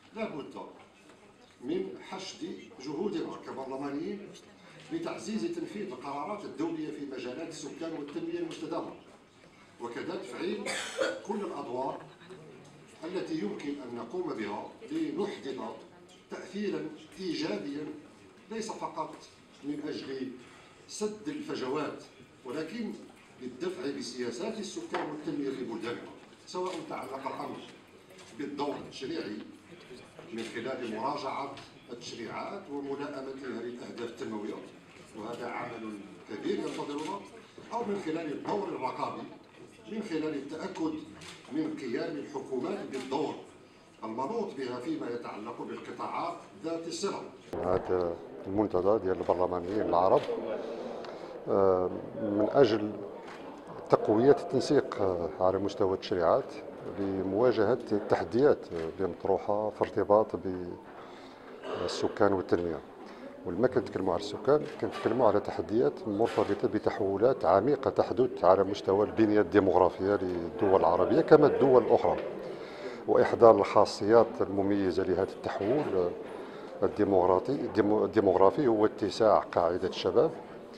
لابد من حشد جهودنا كبرلمانيين لتعزيز تنفيذ القرارات الدولية في مجالات السكان والتنمية المستدامة، وكذا تفعيل كل الأدوار التي يمكن أن نقوم بها لنحدث تأثيرا إيجابيا، ليس فقط من أجل سد الفجوات ولكن للدفع بسياسات السكان والتنمية في بلداننا، سواء تعلق الأمر بالدور التشريعي من خلال مراجعة التشريعات وملائمتها للأهداف التنموية، وهذا عمل كبير ينتظرنا، أو من خلال الدور الرقابي من خلال التأكد من قيام الحكومات بالدور المنوط بها فيما يتعلق بالقطاعات ذات الصلة. هذا المنتدى ديال البرلمانيين العرب من أجل تقوية التنسيق على مستوى التشريعات لمواجهة التحديات اللي مطروحة في ارتباط بالسكان والتنمية. ولما كنتكلموا على السكان كنتكلموا على تحديات مرتبطة بتحولات عميقة تحدث على مستوى البنية الديموغرافية للدول العربية كما الدول الأخرى، وإحدى الخاصيات المميزة لهذا التحول الديموغرافي هو اتساع قاعدة الشباب،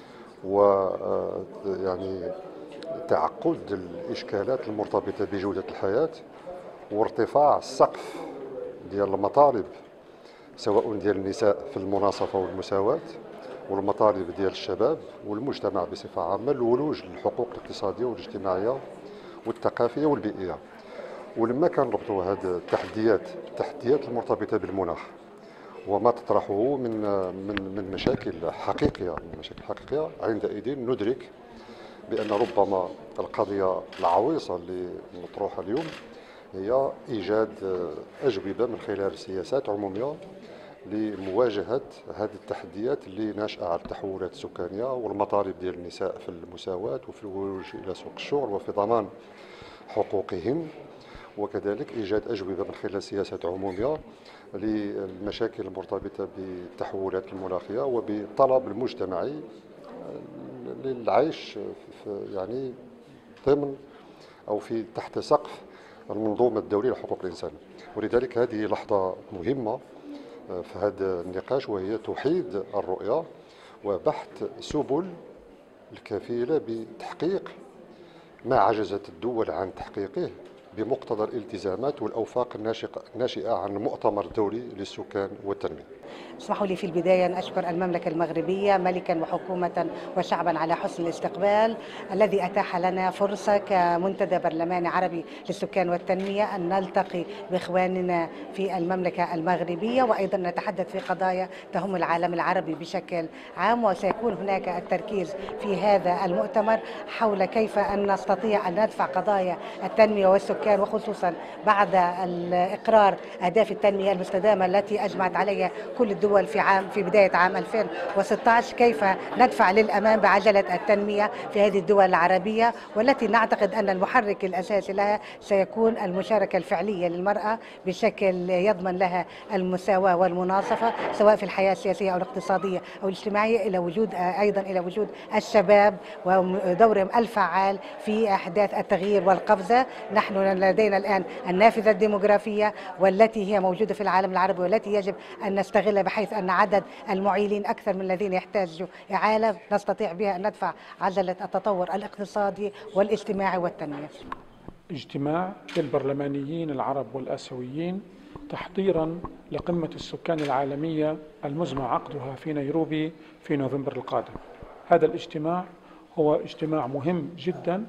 ويعني تعقد الإشكالات المرتبطة بجودة الحياة وارتفاع السقف ديال المطالب سواء ديال النساء في المناصفة والمساواة، والمطالب ديال الشباب والمجتمع بصفة عامة للولوج للحقوق الاقتصادية والاجتماعية والثقافية والبيئية. ولما كنربطوا هذه التحديات المرتبطة بالمناخ وما تطرحه من مشاكل حقيقية عندئذ ندرك بأن ربما القضية العويصة اللي مطروحة اليوم هي إيجاد أجوبة من خلال سياسات عمومية لمواجهة هذه التحديات اللي ناشئة على التحولات السكانية والمطالب ديال النساء في المساواة وفي الولوج إلى سوق الشغل وفي ضمان حقوقهم، وكذلك إيجاد أجوبة من خلال سياسات عمومية للمشاكل المرتبطة بالتحولات المناخية وبالطلب المجتمعي للعيش يعني ضمن أو في تحت سقف المنظومة الدولية لحقوق الإنسان. ولذلك هذه لحظة مهمة في هذا النقاش، وهي توحيد الرؤية وبحث سبل الكفيلة بتحقيق ما عجزت الدول عن تحقيقه بمقتضى الالتزامات والأوفاق الناشئة عن المؤتمر الدولي للسكان والتنمية. اسمحوا لي في البداية أن أشكر المملكة المغربية ملكا وحكومة وشعبا على حسن الاستقبال الذي أتاح لنا فرصة كمنتدى برلماني عربي للسكان والتنمية أن نلتقي بإخواننا في المملكة المغربية، وأيضا نتحدث في قضايا تهم العالم العربي بشكل عام. وسيكون هناك التركيز في هذا المؤتمر حول كيف أن نستطيع أن ندفع قضايا التنمية والسكان، وخصوصا بعد الإقرار أهداف التنمية المستدامة التي أجمعت عليها كل الدول في بداية عام 2016، كيف ندفع للأمام بعجلة التنمية في هذه الدول العربية، والتي نعتقد أن المحرك الأساسي لها سيكون المشاركة الفعلية للمرأة بشكل يضمن لها المساواة والمناصفة سواء في الحياة السياسية أو الاقتصادية أو الاجتماعية، إلى وجود الشباب ودورهم الفعال في أحداث التغيير والقفزة. نحن لدينا الآن النافذة الديموغرافية والتي هي موجودة في العالم العربي والتي يجب أن نستغلها، بحيث أن عدد المعيلين أكثر من الذين يحتاجوا إعالة نستطيع بها أن ندفع عجلة التطور الاقتصادي والاجتماعي والتنمية. اجتماع للبرلمانيين العرب والآسيويين تحضيرا لقمة السكان العالمية المزمع عقدها في نيروبي في نوفمبر القادم. هذا الاجتماع هو اجتماع مهم جدا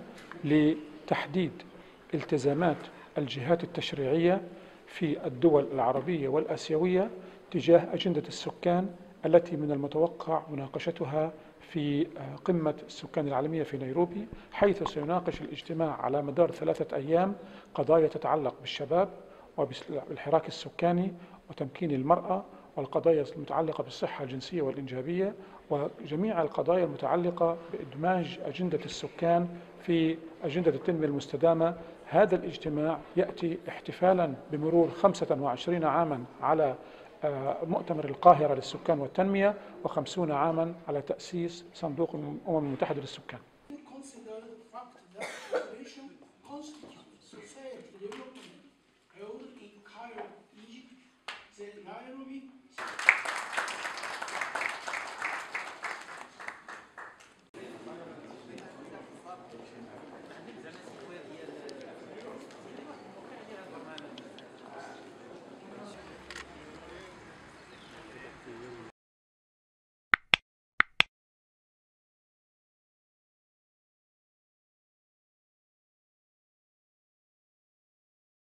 لتحديد التزامات الجهات التشريعية في الدول العربية والآسيوية تجاه أجندة السكان التي من المتوقع مناقشتها في قمة السكان العالمية في نيروبي، حيث سيناقش الاجتماع على مدار 3 أيام قضايا تتعلق بالشباب وبالحراك السكاني وتمكين المرأة، والقضايا المتعلقة بالصحة الجنسية والإنجابية، وجميع القضايا المتعلقة بإدماج أجندة السكان في أجندة التنمية المستدامة. هذا الاجتماع يأتي احتفالا بمرور 25 عاما على مؤتمر القاهرة للسكان والتنمية و50 عاما على تأسيس صندوق الأمم المتحدة للسكان.